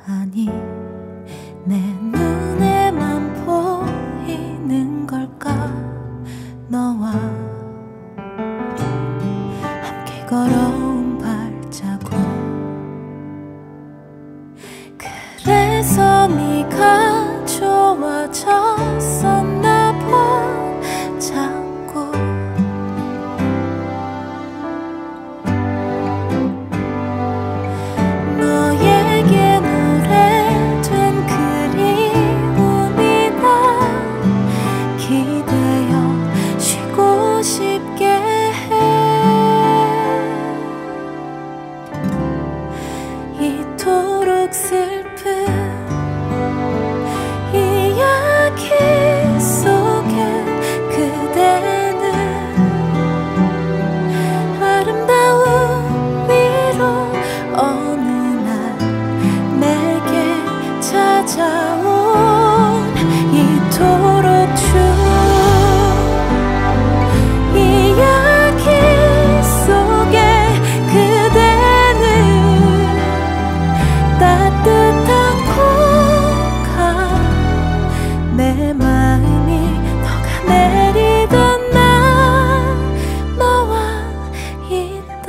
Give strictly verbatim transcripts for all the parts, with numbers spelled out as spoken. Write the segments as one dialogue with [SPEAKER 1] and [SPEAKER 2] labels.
[SPEAKER 1] 아니 내 눈에만 보이는 걸까? 너와 함께 걸어온 발자국, 그래서 네가 좋아졌었나 봐 자꾸. 너에게 노래된 그리움이 나 기대어 쉬고 싶게 해. 이토록 슬픈 이야기 속에 그대는 아름다운 위로 어느 날 내게 찾아온 이토록 추운 이야기 속에 그대는 따뜻한 공간, 내 마음이 너가 내리던 날 너와 있다.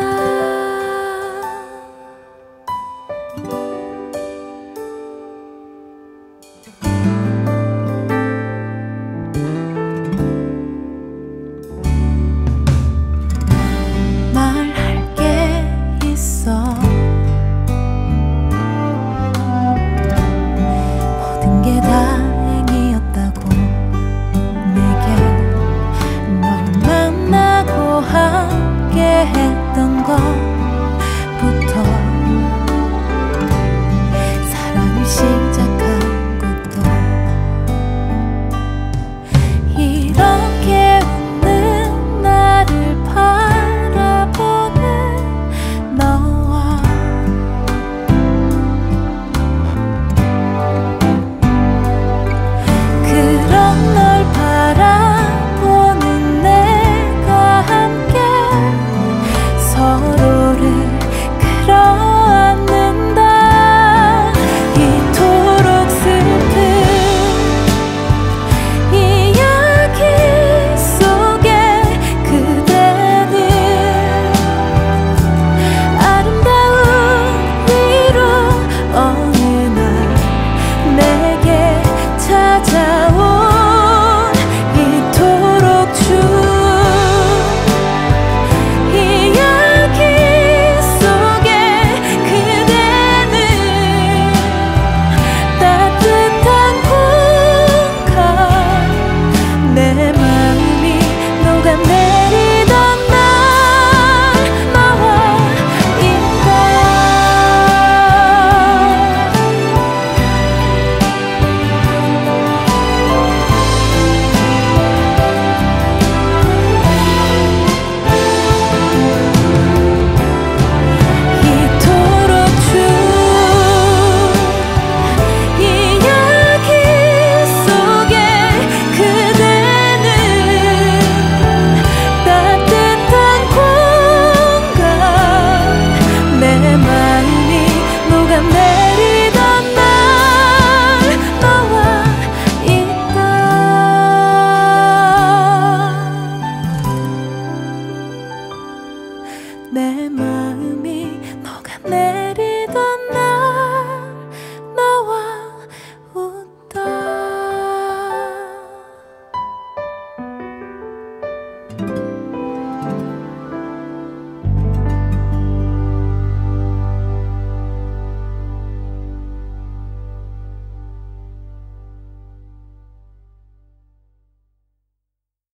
[SPEAKER 1] 말할 게 있어. 모든 게 다행이었다고, 내게 널 만나고 함께 했던 것부터 사랑을 시